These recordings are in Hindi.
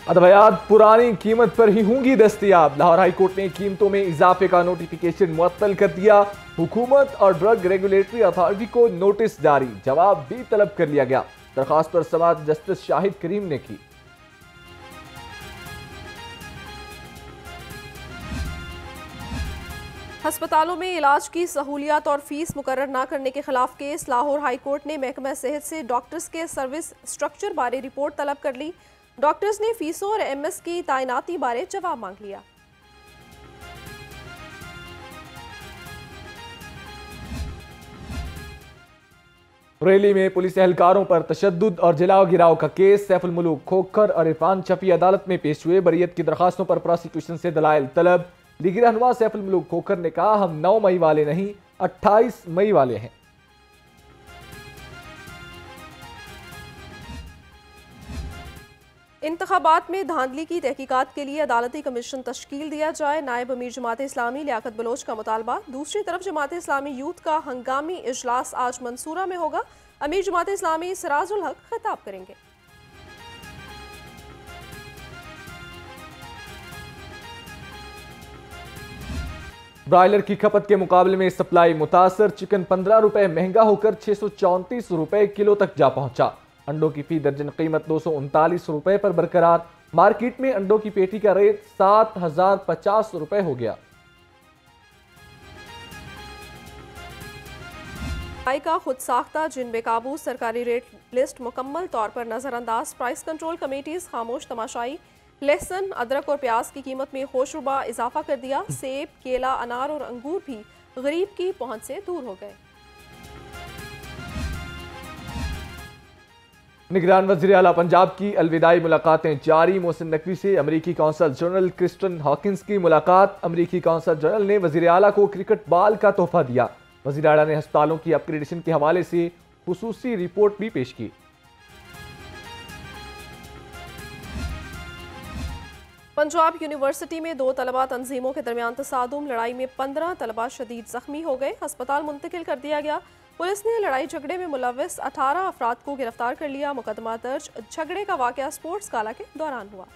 अद्वियात पुरानी कीमत पर ही होंगी दस्तयाब। लाहौर हाईकोर्ट ने कीमतों में इजाफे का नोटिफिकेशन मुअत्तल कर दिया। हुकूमत और ड्रग रेगुलेटरी अथॉरिटी को नोटिस जारी, जवाब भी तलब कर लिया गया। दरखास्त पर समाअत जस्टिस शाहिद करीम ने की। अस्पतालों में इलाज की सहूलियात और फीस मुकर्रर न करने के खिलाफ केस। लाहौर हाईकोर्ट ने महकमा सेहत से डॉक्टर्स के सर्विस स्ट्रक्चर बारे रिपोर्ट तलब कर ली। डॉक्टर्स ने फीसों और एमएस की तैनाती बारे जवाब मांग लिया। रैली में पुलिस एहलकारों पर तशद्दुद और जलाओ गिराव का केस। सैफुल मुल्क खोखर और इरफान शफी अदालत में पेश हुए। बरीयत की दरखास्तों पर प्रोसिक्यूशन से दलाइल तलब। लीगी रहनुमा सैफुल मुल्क खोखर ने कहा, हम 9 मई वाले नहीं 28 मई वाले हैं। इंतखाबात में धांधली की तहकीकात के लिए अदालती कमीशन तश्कील दिया जाए। नायब अमीर जमात इस्लामी लियाकत बलोच का मुतालबा। दूसरी तरफ जमात इस्लामी यूथ का हंगामी इजलास आज मंसूरा में होगा। अमीर जमात इस्लामी सिराजुल हक खिताब करेंगे। ब्रायलर की खपत के मुकाबले में सप्लाई मुतासर। चिकन 15 रुपए महंगा होकर 634 रुपए किलो तक जा पहुंचा। अंडों की फी दर्जन कीमत 239 रुपए पर बरकरार। मार्केट में अंडों की पेटी का रेट 7050 रुपए हो गया। का खुद साख्ता जिन बेकाबू सरकारी रेट लिस्ट मुकम्मल तौर पर नजरअंदाज। प्राइस कंट्रोल कमेटीज खामोश तमाशाई। लहसुन, अदरक और प्याज की कीमत में होशरुबा इजाफा कर दिया। सेब, केला, अनार और अंगूर भी गरीब की पहुंच से दूर हो गए। निगरान वज़ीर आला पंजाब की अलविदाई मुलाकातें जारी। मोहसिन नकवी से अमरीकी कौंसल जनरल क्रिस्टन हॉकिंस की मुलाकात। अमरीकी कौंसल जनरल ने वज़ीर आला को क्रिकेट बॉल का तोहफा दिया। वज़ीर आला ने अस्पतालों की अपग्रेडेशन के हवाले से खुसूसी रिपोर्ट भी पेश की। पंजाब यूनिवर्सिटी में 2 तलबा तंजीमों के दरमियान तसादुम। लड़ाई में 15 तलबा शदीद जख्मी हो गए। अस्पताल मुंतकिल कर दिया गया। पुलिस ने लड़ाई झगड़े में मुलव्विस 18 अफराद को गिरफ्तार कर लिया। मुकदमा दर्ज। झगड़े का वाकया स्पोर्ट्स गाला के दौरान हुआ।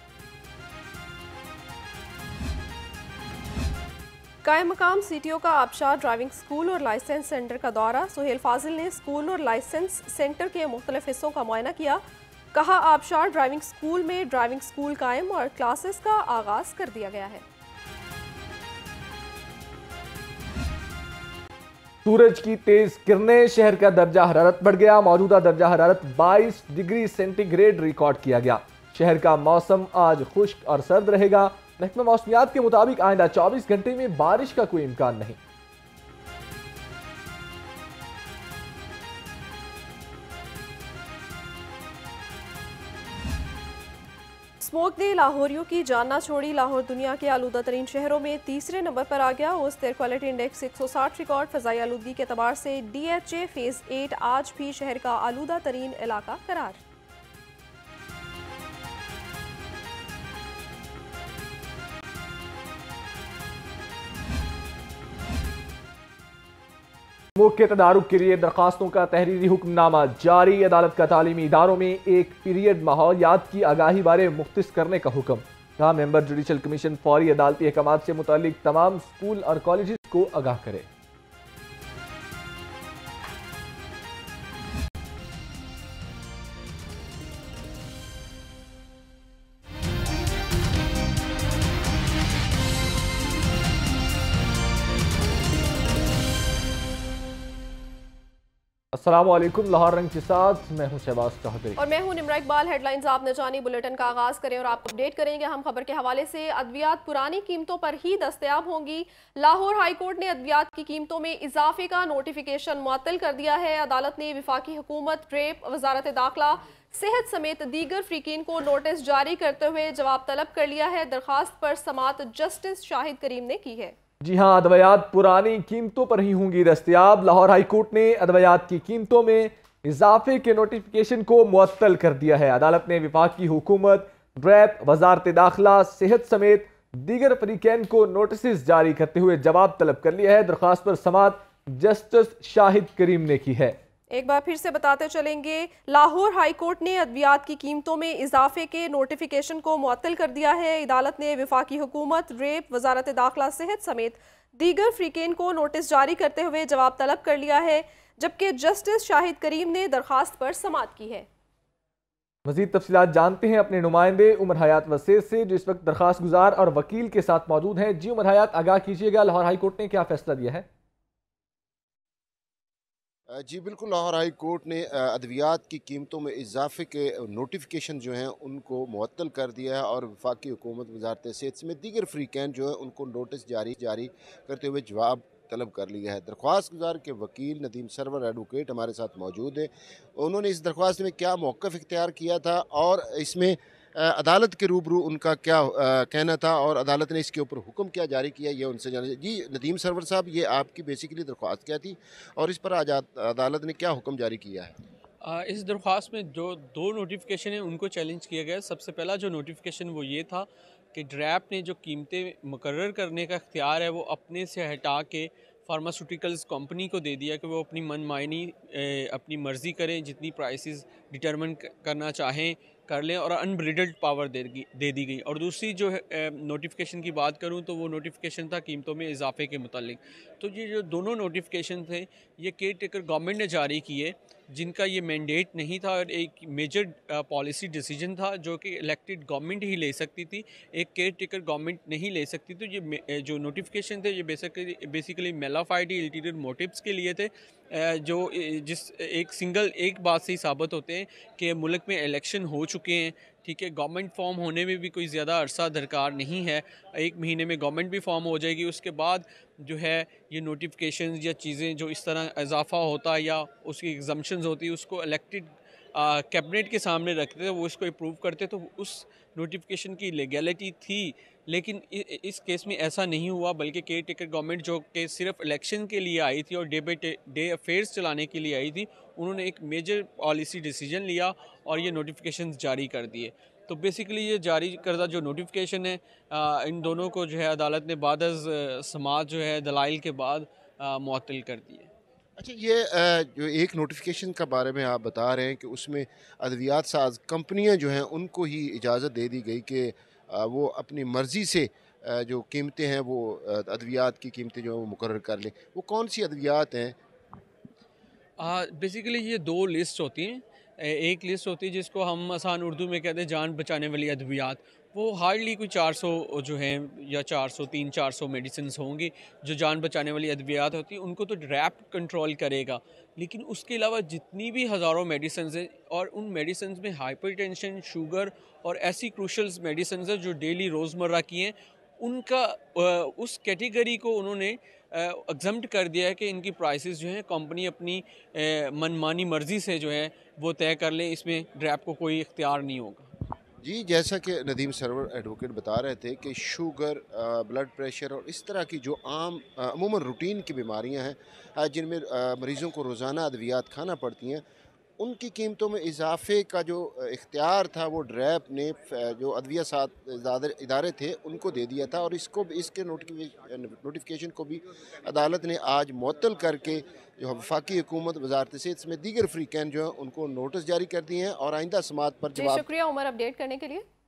कायम मकाम सीटीओ का आबशार ड्राइविंग स्कूल और लाइसेंस सेंटर का दौरा। सुहेल फाजिल ने स्कूल और लाइसेंस सेंटर के मुख्तलिफ हिस्सों का मुआयना किया। कहा, आबशार ड्राइविंग स्कूल में ड्राइविंग स्कूल कायम और क्लासेस का आगाज कर दिया गया है। सूरज की तेज किरणें। शहर का दर्जा हरारत बढ़ गया। मौजूदा दर्जा हरारत 22 डिग्री सेंटीग्रेड रिकॉर्ड किया गया। शहर का मौसम आज खुश्क और सर्द रहेगा। महकमा मौसमियात के मुताबिक आइंदा 24 घंटे में बारिश का कोई इम्कान नहीं। स्मोक ने लाहौरियों की जान ना छोड़ी। लाहौर दुनिया के आलूदा तरीन शहरों में तीसरे नंबर पर आ गया। ओस्ट एयर क्वालिटी इंडेक्स 160 रिकॉर्ड। फजाई आलूदगी के एतबार से DHA फेज 8 आज भी शहर का आलूदा तरीन इलाका करार। स्मोक के तदारुक के लिए दरखास्तों का तहरीरी हुक्मनामा जारी। अदालत का तालीमी इदारों में एक पीरियड माहौलियात की आगाही बारे मुख्तिस करने का हुक्म। कहा, मेंबर जुडिशल कमीशन फौरी अदालती अहकामात से मुतालिक तमाम स्कूल और कॉलेज को आगाह करे। अस्सलामुअलैकुम। लाहौर रंग के साथ मैं हूं शहबाज चौधरी और मैं हूं निमरा इकबाल। हेडलाइंस आपने जानी। बुलेटिन का आगाज करें और आपको अपडेट करेंगे हम खबर के हवाले से। अद्वियात पुरानी कीमतों पर ही दस्तयाब होंगी। लाहौर हाईकोर्ट ने अद्वियात की कीमतों में इजाफे का नोटिफिकेशन मुअत्तल कर दिया है। अदालत ने वफाकी हुकूमत, रेप, वजारत दाखिला, सेहत समेत दीगर फ्रीकीन को नोटिस जारी करते हुए जवाब तलब कर लिया है। दरखास्त पर समाअत जस्टिस शाहिद करीम ने की है। जी हाँ, अद्वियात पुरानी कीमतों पर ही होंगी दस्तयाब। लाहौर हाईकोर्ट ने अद्वियात की कीमतों में इजाफे के नोटिफिकेशन को मुअत्तल कर दिया है। अदालत ने वफाकी हुकूमत, रैप, वजारत दाखिला, सेहत समेत दीगर फरीकैन को नोटिस जारी करते हुए जवाब तलब कर लिया है। दरखास्त पर समाअत जस्टिस शाहिद करीम ने की है। एक बार फिर से बताते चलेंगे, लाहौर हाई कोर्ट ने अद्वियात की कीमतों में इजाफे के नोटिफिकेशन को मुअत्तल कर दिया है। अदालत ने वफाकी हुकूमत, रेप, वजारत दाखिला, सेहत समेत दीगर फ्रीकेन को नोटिस जारी करते हुए जवाब तलब कर लिया है, जबकि जस्टिस शाहिद करीम ने दरखास्त पर समाअत की है। मज़ीद तफसीलात जानते हैं अपने नुमाइंदे उमर हयात वसीर से, जो इस वक्त दरखास्त गुजार और वकील के साथ मौजूद हैं। जी उमर हयात, आगाह कीजिएगा, लाहौर हाई कोर्ट ने क्या फैसला दिया है? जी बिल्कुल, लाहौर हाई कोर्ट ने अद्वियात की कीमतों में इजाफे के नोटिफिकेशन जो हैं उनको मुअत्तल कर दिया है और वफाकी हुकूमत, वजारत सेहत में दीगर फ्रीकैन जो है उनको नोटिस जारी करते हुए जवाब तलब कर लिया है। दरख्वास्त गुजार के वकील नदीम सरवर एडवोकेट हमारे साथ मौजूद है। उन्होंने इस दरख्वास्त में क्या मौक़िफ़ इख्तियार किया था और इसमें अदालत के रूबरू उनका क्या कहना था और अदालत ने इसके ऊपर हुक्म क्या जारी किया, ये उनसे जाना। जी नदीम सरवर साहब, ये आपकी बेसिकली दरख्वास्त क्या थी और इस पर आज अदालत ने क्या हुक्म जारी किया है? इस दरख्वास्त में जो दो नोटिफिकेशन हैं उनको चैलेंज किया गया। सबसे पहला जो नोटिफिकेशन वो ये था कि ड्रैप ने जो कीमतें मुकर्रर करने का इख्तियार है वो अपने से हटा के फार्मास्यूटिकल्स कंपनी को दे दिया कि वो अपनी मनमानी अपनी मर्ज़ी करें, जितनी प्राइसेस डिटरमिन करना चाहें कर लें और अनब्रिडल्ड पावर दे दी गई। और दूसरी जो है नोटिफिकेशन की बात करूं तो वो नोटिफिकेशन था कीमतों में इजाफे के मुतालिक। तो ये जो दोनों नोटिफिकेशन थे ये केयर टेकर गवर्नमेंट ने जारी किए, जिनका ये मैंडेट नहीं था और एक मेजर पॉलिसी डिसीजन था जो कि इलेक्टेड गवर्नमेंट ही ले सकती थी, एक केयर टेकर गवर्नमेंट नहीं ले सकती। तो ये जो नोटिफिकेशन थे ये बेसिकली मेलाफाइड अल्टीरियर मोटिव्स के लिए थे, जो जिस एक बात से ही साबित होते हैं कि मुल्क में इलेक्शन हो चुके हैं। ठीक है, गवर्नमेंट फॉर्म होने में भी कोई ज़्यादा अरसा दरकार नहीं है, 1 महीने में गवर्नमेंट भी फॉर्म हो जाएगी। उसके बाद जो है ये नोटिफिकेशन या चीज़ें जो इस तरह इजाफा होता है या उसकी एग्जम्पशंस होती है उसको इलेक्टेड कैबिनेट के सामने रखते थे, वो इसको अप्रूव करते, तो उस नोटिफिकेशन की लीगैलिटी थी। लेकिन इस केस में ऐसा नहीं हुआ, बल्कि केयर टेकर गवर्नमेंट जो कि सिर्फ इलेक्शन के लिए आई थी और डे बाई डे अफेयर्स चलाने के लिए आई थी, उन्होंने एक मेजर पॉलिसी डिसीजन लिया और ये नोटिफिकेशन जारी कर दिए। तो बेसिकली ये जारी करदा जो नोटिफिकेशन है इन दोनों को जो है अदालत ने बाद समाअत जो है दलाइल के बाद मुअत्तल कर दिए। अच्छा, ये जो एक नोटिफिकेशन का बारे में आप बता रहे हैं कि उसमें अद्वियात साज कंपनियां जो हैं उनको ही इजाज़त दे दी गई कि वो अपनी मर्ज़ी से जो कीमतें हैं वो अद्वियात की कीमतें जो है वो मुकर्रर कर लें। वो कौन सी अद्वियात हैं? बेसिकली ये 2 लिस्ट होती हैं। एक लिस्ट होती है जिसको हम आसान उर्दू में कहते हैं जान बचाने वाली अद्वियात। वो हार्डली कोई 400 जो हैं या 400 मेडिसिन होंगी जो जान बचाने वाली अद्वियात होती हैं, उनको तो ड्रैप कंट्रोल करेगा। लेकिन उसके अलावा जितनी भी हज़ारों मेडिसिन हैं और उन मेडिसिन में हाइपरटेंशन, शुगर और ऐसी क्रूशल्स मेडिसिन हैं जो डेली रोज़मर्रा की हैं, उनका उस कैटेगरी को उन्होंने एग्जम्प्ट कर दिया है कि इनकी प्राइसेस जो हैं कंपनी अपनी मनमानी मर्ज़ी से जो है वो तय कर ले, इसमें ड्रैप को कोई इख्तियार नहीं होगा। जी, जैसा कि नदीम सरवर एडवोकेट बता रहे थे कि शुगर, ब्लड प्रेशर और इस तरह की जो आम अमूमन रूटीन की बीमारियां हैं जिनमें मरीज़ों को रोज़ाना अद्वियात खाना पड़ती हैं, उनकी कीमतों में इजाफे का जो इख्तियार था वो ड्रैप ने जो अदविया साथ इदारे थे उनको दे दिया था और इसके नोटिफिकेशन को भी अदालत ने आज मुअत्तल करके जो वफाकी हुकूमत, वजारत सेहत में दीगर फ्रीकैन जो हैं उनको नोटिस जारी कर दिए हैं और आइंदा समाअत पर जी जवाब। शुक्रिया उमर अपडेट करने के लिए।